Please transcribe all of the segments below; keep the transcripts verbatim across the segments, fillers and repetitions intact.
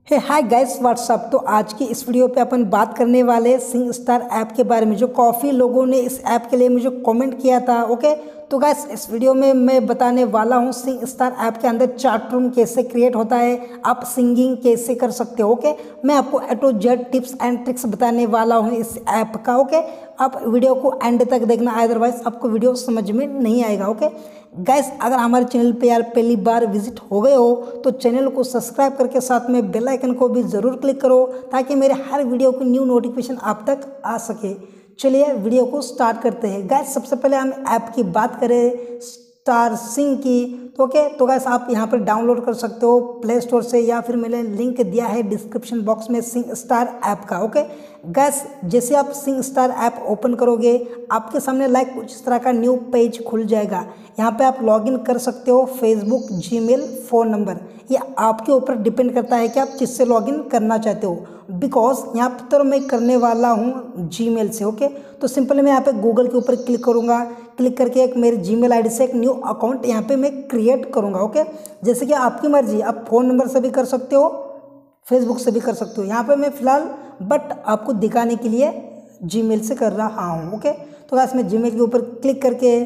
हे hi guys what's up. तो आज की इस वीडियो पे अपन बात करने वाले हैं सिंग स्टार ऐप के बारे में, जो काफ़ी लोगों ने इस ऐप के लिए मुझे कमेंट किया था। ओके, तो गाइस इस वीडियो में मैं बताने वाला हूँ सिंग स्टार ऐप के अंदर चैट रूम कैसे क्रिएट होता है, आप सिंगिंग कैसे कर सकते हो। ओके, मैं आपको A to Z tips and tricks बताने वाला हूँ इस ऐप का। ओके, आप वीडियो को एंड तक देखना, अदरवाइज आपको वीडियो समझ में नहीं आएगा। ओके गाइस, अगर हमारे चैनल पे यार पहली बार विजिट हो गए हो तो चैनल को सब्सक्राइब करके साथ में बेल आइकन को भी ज़रूर क्लिक करो, ताकि मेरे हर वीडियो की न्यू नोटिफिकेशन आप तक आ सके। चलिए वीडियो को स्टार्ट करते हैं। गाइस सबसे पहले हम ऐप की बात करें स्टार सिंग की, तो ओके तो गाइस आप यहाँ पर डाउनलोड कर सकते हो प्ले स्टोर से, या फिर मैंने लिंक दिया है डिस्क्रिप्शन बॉक्स में सिंग स्टार ऐप का। ओके गाइस, जैसे आप सिंग स्टार ऐप ओपन करोगे आपके सामने लाइक कुछ इस तरह का न्यू पेज खुल जाएगा। यहाँ पे आप लॉगिन कर सकते हो फेसबुक, जीमेल, फ़ोन नंबर, ये आपके ऊपर डिपेंड करता है कि आप किससे लॉगिन करना चाहते हो। बिकॉज यहाँ पर तो मैं करने वाला हूँ जीमेल से। ओके, तो सिंपली मैं यहाँ पे गूगल के ऊपर क्लिक करूँगा, क्लिक करके एक मेरे जीमेल आईडी से एक न्यू अकाउंट यहाँ पे मैं क्रिएट करूँगा। ओके, जैसे कि आपकी मर्जी, आप फ़ोन नंबर से भी कर सकते हो, फेसबुक से भी कर सकते हो। यहाँ पे मैं फ़िलहाल बट आपको दिखाने के लिए जीमेल से कर रहा हूँ। ओके, तो बस मैं जीमेल के ऊपर क्लिक करके,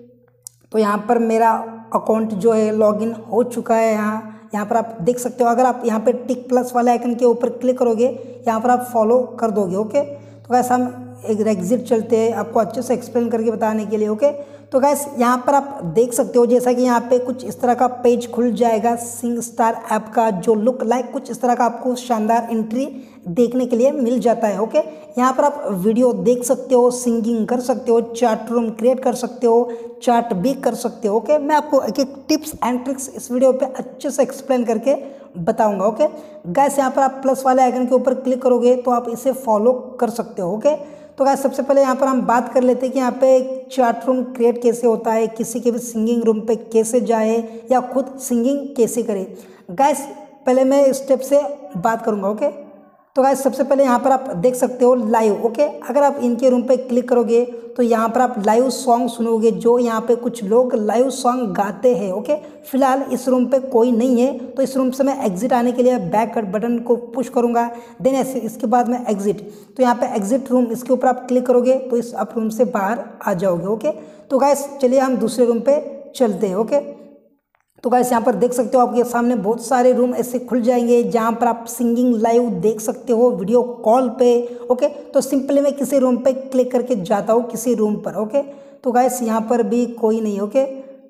तो यहाँ पर मेरा अकाउंट जो है लॉगिन हो चुका है। यहाँ यहाँ पर आप देख सकते हो, अगर आप यहाँ पे टिक प्लस वाले आइकन के ऊपर क्लिक करोगे, यहाँ पर आप फॉलो कर दोगे। ओके, तो वैसे हम एक एग्जिट चलते हैं आपको अच्छे से एक्सप्लेन करके बताने के लिए। ओके, तो गैस यहाँ पर आप देख सकते हो जैसा कि यहाँ पे कुछ इस तरह का पेज खुल जाएगा सिंग स्टार ऐप का, जो लुक लाइक कुछ इस तरह का आपको शानदार एंट्री देखने के लिए मिल जाता है। ओके, यहाँ पर आप वीडियो देख सकते हो, सिंगिंग कर सकते हो, चैट रूम क्रिएट कर सकते हो, चैट भी कर सकते हो। ओके, मैं आपको एक एक टिप्स एंड ट्रिक्स इस वीडियो पे अच्छे से एक्सप्लेन करके बताऊंगा। ओके गैस, यहाँ पर आप प्लस वाले आइकन के ऊपर क्लिक करोगे तो आप इसे फॉलो कर सकते हो। ओके, तो गाइस सबसे पहले यहाँ पर हम बात कर लेते हैं कि यहाँ पे चैट रूम क्रिएट कैसे होता है, किसी के भी सिंगिंग रूम पे कैसे जाए या खुद सिंगिंग कैसे करे। गाइस पहले मैं स्टेप से बात करूँगा। ओके, तो गाइस सबसे पहले यहाँ पर आप देख सकते हो लाइव। ओके, अगर आप इनके रूम पे क्लिक करोगे तो यहाँ पर आप लाइव सॉन्ग सुनोगे, जो यहाँ पे कुछ लोग लाइव सॉन्ग गाते हैं। ओके, फिलहाल इस रूम पे कोई नहीं है, तो इस रूम से मैं एग्जिट आने के लिए बैक बटन को पुश करूँगा, देन ऐसे इसके बाद मैं एग्जिट, तो यहाँ पे एग्जिट रूम इसके ऊपर आप क्लिक करोगे तो इस आप रूम से बाहर आ जाओगे। ओके, तो गाइस चलिए हम दूसरे रूम पे चलते हैं। ओके, तो गाइस यहाँ पर देख सकते हो आपके सामने बहुत सारे रूम ऐसे खुल जाएंगे जहाँ पर आप सिंगिंग लाइव देख सकते हो वीडियो कॉल पे। ओके, तो सिंपली मैं किसी रूम पे क्लिक करके जाता हूँ किसी रूम पर। ओके, तो गाइस यहाँ पर भी कोई नहीं। ओके,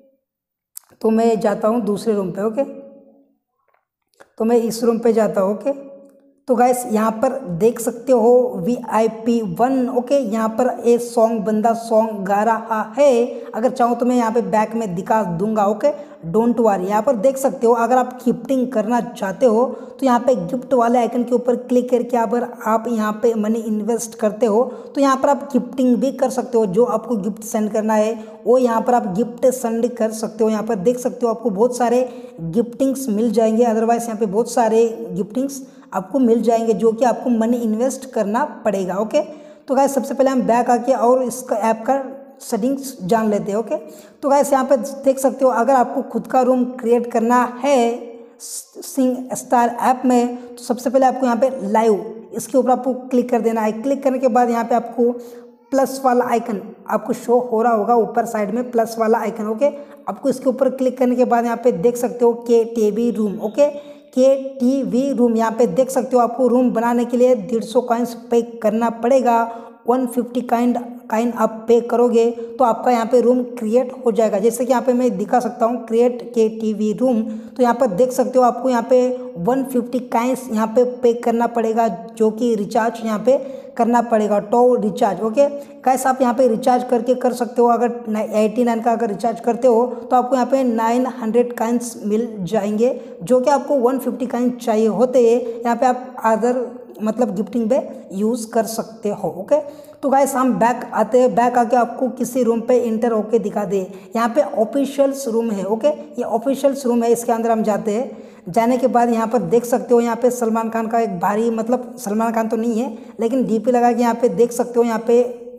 तो मैं जाता हूँ दूसरे रूम पे। ओके, तो मैं इस रूम पे जाता हूँ। ओके, तो गाइस यहाँ पर देख सकते हो V I P one. Okay, यहाँ पर एक सॉन्ग बंदा सॉन्ग गा रहा है, अगर चाहूँ तो मैं यहाँ पे बैक में दिखा दूंगा। ओके, डोंट वरी, यहाँ पर देख सकते हो अगर आप गिफ्टिंग करना चाहते हो तो यहाँ पे गिफ्ट वाले आइकन के ऊपर क्लिक करके अगर आप यहाँ पे मनी इन्वेस्ट करते हो तो यहाँ पर आप गिफ्टिंग भी कर सकते हो। जो आपको गिफ्ट सेंड करना है वो यहाँ पर आप गिफ्ट सेंड कर सकते हो। यहाँ पर देख सकते हो आपको बहुत सारे गिफ्टिंग्स मिल जाएंगे, अदरवाइज यहाँ पे बहुत सारे गिफ्टिंग्स आपको मिल जाएंगे जो कि आपको मनी इन्वेस्ट करना पड़ेगा। ओके, तो गाइस सबसे पहले हम बैक आके और इसका ऐप का सेटिंग्स जान लेते हैं। ओके, तो गाइस यहाँ पे देख सकते हो अगर आपको खुद का रूम क्रिएट करना है सिंग स्टार ऐप में, तो सबसे पहले आपको यहाँ पे लाइव इसके ऊपर आपको क्लिक कर देना है। क्लिक करने के बाद यहाँ पे आपको प्लस वाला आइकन आपको शो हो रहा होगा ऊपर साइड में, प्लस वाला आइकन। ओके, आपको इसके ऊपर क्लिक करने के बाद यहाँ पे देख सकते हो K TV room. Okay, K TV room यहाँ पे देख सकते हो आपको रूम बनाने के लिए डेढ़ सौ कॉइन्स पे करना पड़ेगा। वन फिफ्टी काइंड काइन आप पे करोगे तो आपका यहाँ पे रूम क्रिएट हो जाएगा। जैसे कि यहाँ पे मैं दिखा सकता हूँ क्रिएट के टीवी रूम, तो यहाँ पर देख सकते हो आपको यहाँ पे वन फिफ्टी काइंस यहाँ पे पे करना पड़ेगा, जो कि रिचार्ज यहाँ पे करना पड़ेगा, टो रिचार्ज। ओके गाइस, आप यहाँ पे रिचार्ज करके कर सकते हो। अगर एटी नाइन का अगर रिचार्ज करते हो तो आपको यहाँ पे नाइन हंड्रेड काइंस मिल जाएंगे, जो कि आपको वन फिफ्टी काइंस चाहिए होते हैं। यहाँ पे आप अदर मतलब गिफ्टिंग पे यूज़ कर सकते हो। ओके, तो गाइस हम बैक आते हैं, बैक आके आपको किसी रूम पे इंटर होके दिखा दे। यहाँ पे ऑफिशियल्स रूम है। ओके, ये ऑफिशियल्स रूम है, इसके अंदर हम जाते हैं। जाने के बाद यहाँ पर देख सकते हो यहाँ पे सलमान खान का एक भारी, मतलब सलमान खान तो नहीं है लेकिन डीपी लगा के यहाँ पे देख सकते हो यहाँ पे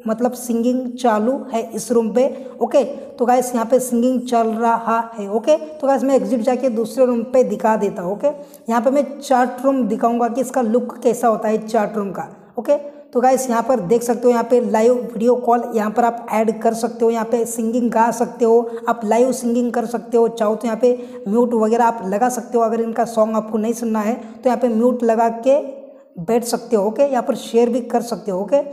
मतलब सिंगिंग चालू है इस रूम पे। ओके तो गाइस यहाँ पे सिंगिंग चल रहा है। ओके तो गाइस मैं एग्जिट जाके दूसरे रूम पे दिखा देता हूँ। ओके यहाँ पे मैं चार्ट रूम दिखाऊंगा कि इसका लुक कैसा होता है चार्ट रूम का। ओके तो गाइस यहाँ पर देख सकते हो, यहाँ पे लाइव वीडियो कॉल यहाँ पर आप ऐड कर सकते हो, यहाँ पे सिंगिंग गा सकते हो, आप लाइव सिंगिंग कर सकते हो। चाहो तो यहाँ पे म्यूट वगैरह आप लगा सकते हो, अगर इनका सॉन्ग आपको नहीं सुनना है तो यहाँ पे म्यूट लगा के बैठ सकते हो। ओके यहाँ पर शेयर भी कर सकते हो। ओके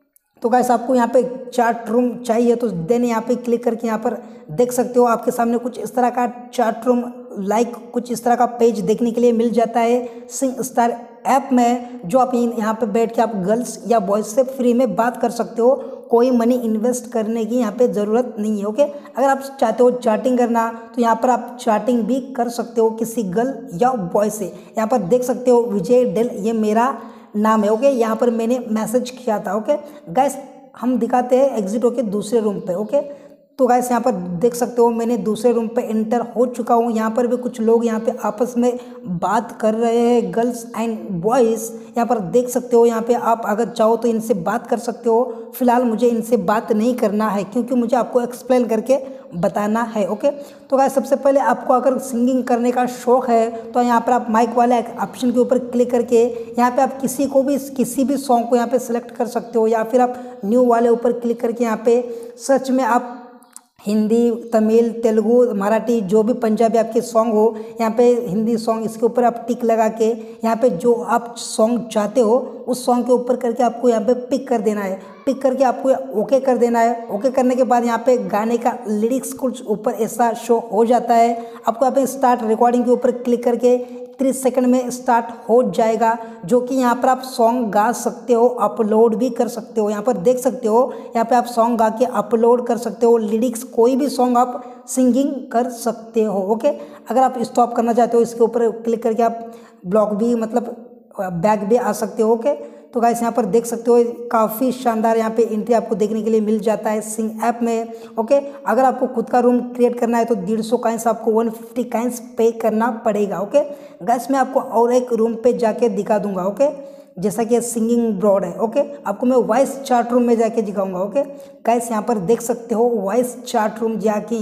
तो गाइस आपको यहाँ पे चार्ट रूम चाहिए तो देन यहाँ पे क्लिक करके यहाँ पर देख सकते हो, आपके सामने कुछ इस तरह का चार्ट रूम लाइक कुछ इस तरह का पेज देखने के लिए मिल जाता है सिंग स्टार ऐप में, जो आप यहाँ पे बैठ के आप गर्ल्स या बॉयज से फ्री में बात कर सकते हो। कोई मनी इन्वेस्ट करने की यहाँ पे ज़रूरत नहीं है। ओके अगर आप चाहते हो चैटिंग करना तो यहाँ पर आप चैटिंग भी कर सकते हो किसी गर्ल या बॉय से। यहाँ पर देख सकते हो विजय डेल ये मेरा नाम है। ओके यहाँ पर मैंने मैसेज किया था। ओके गाइस हम दिखाते हैं एग्जिट होके दूसरे रूम पे। ओके तो गाइस यहाँ पर देख सकते हो मैंने दूसरे रूम पे एंटर हो चुका हूँ। यहाँ पर भी कुछ लोग यहाँ पे आपस में बात कर रहे हैं, गर्ल्स एंड बॉयज़। यहाँ पर देख सकते हो, यहाँ पे आप अगर चाहो तो इनसे बात कर सकते हो। फिलहाल मुझे इनसे बात नहीं करना है क्योंकि मुझे आपको एक्सप्लेन करके बताना है। ओके तो गाइस सबसे पहले आपको अगर सिंगिंग करने का शौक़ है तो यहाँ पर आप माइक वाले ऑप्शन के ऊपर क्लिक करके यहाँ पे आप किसी को भी किसी भी सॉन्ग को यहाँ पे सिलेक्ट कर सकते हो, या फिर आप न्यू वाले ऊपर क्लिक करके यहाँ पे सर्च में आप हिंदी, तमिल, तेलुगु, मराठी जो भी पंजाबी आपके सॉन्ग हो, यहाँ पे हिंदी सॉन्ग इसके ऊपर आप टिक लगा के यहाँ पे जो आप सॉन्ग चाहते हो उस सॉन्ग के ऊपर करके आपको यहाँ पे पिक कर देना है। पिक करके आपको ओके कर देना है। ओके करने के बाद यहाँ पे गाने का लिरिक्स कुछ ऊपर ऐसा शो हो जाता है। आपको यहाँ पे स्टार्ट रिकॉर्डिंग के ऊपर क्लिक करके तीस सेकंड में स्टार्ट हो जाएगा, जो कि यहाँ पर आप सॉन्ग गा सकते हो, अपलोड भी कर सकते हो। यहाँ पर देख सकते हो, यहाँ पे आप सॉन्ग गा के अपलोड कर सकते हो, लिरिक्स कोई भी सॉन्ग आप सिंगिंग कर सकते हो। ओके अगर आप स्टॉप करना चाहते हो इसके ऊपर क्लिक करके आप ब्लॉक भी मतलब बैक भी आ सकते हो। ओके तो गाइस यहाँ पर देख सकते हो काफ़ी शानदार यहाँ पे एंट्री आपको देखने के लिए मिल जाता है सिंग ऐप में। ओके अगर आपको खुद का रूम क्रिएट करना है तो डेढ़ सौ काइंस आपको वन फिफ्टी काइंस पे करना पड़ेगा। ओके गाइस मैं आपको और एक रूम पे जाके दिखा दूंगा। ओके जैसा कि सिंगिंग ब्रॉड है। ओके आपको मैं वॉइस चार्ट रूम में जाके दिखाऊंगा। ओके गाइस यहाँ पर देख सकते हो वॉइस चार्ट रूम जाके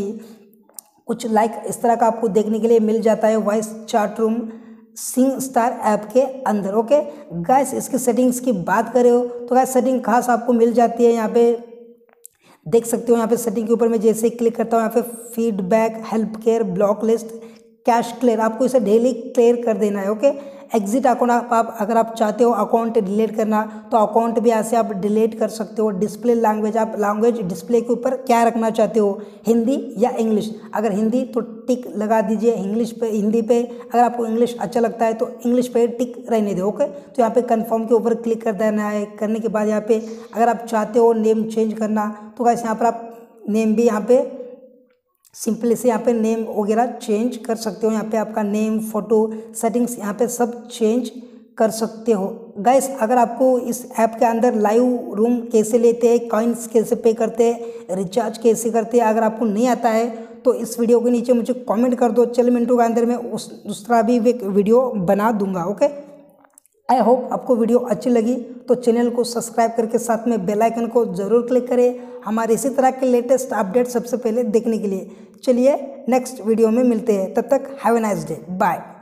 कुछ लाइक इस तरह का आपको देखने के लिए मिल जाता है voice chart room Sing Star app के अंदर। ओके गाइस इसकी सेटिंग्स की बात करें हो तो गाइस सेटिंग खास आपको मिल जाती है। यहाँ पे देख सकते हो, यहाँ पे सेटिंग के ऊपर मैं जैसे क्लिक करता हूँ यहाँ पे feedback, help care, block list, cache clear, आपको इसे डेली क्लियर कर देना है। ओके एग्जिट अकाउंट आप, आप अगर आप चाहते हो अकाउंट डिलीट करना तो अकाउंट भी यहाँ से आप डिलीट कर सकते हो। डिस्प्ले लैंग्वेज, आप लैंग्वेज डिस्प्ले के ऊपर क्या रखना चाहते हो, हिंदी या इंग्लिश। अगर हिंदी तो टिक लगा दीजिए, इंग्लिश पे हिंदी पे अगर आपको इंग्लिश अच्छा लगता है तो इंग्लिश पे टिक रहने दो। ओके तो यहाँ पे कंफर्म के ऊपर क्लिक कर देना है। करने के बाद यहाँ पे अगर आप चाहते हो नेम चेंज करना तो गाइस यहाँ पर आप नेम भी यहाँ पे सिंपली से यहाँ पे नेम वगैरह चेंज कर सकते हो। यहाँ पे आपका नेम, फोटो, सेटिंग्स यहाँ पे सब चेंज कर सकते हो। गाइस अगर आपको इस ऐप के अंदर लाइव रूम कैसे लेते हैं, कॉइन्स कैसे पे करते हैं, रिचार्ज कैसे करते हैं, अगर आपको नहीं आता है तो इस वीडियो के नीचे मुझे कमेंट कर दो। चल मिनटों के अंदर मैं उस दूसरा भी एक वीडियो बना दूंगा। ओके आई होप आपको वीडियो अच्छी लगी तो चैनल को सब्सक्राइब करके साथ में बेल आइकन को ज़रूर क्लिक करें हमारे इसी तरह के लेटेस्ट अपडेट सबसे पहले देखने के लिए। चलिए नेक्स्ट वीडियो में मिलते हैं, तब तक have a nice day, bye.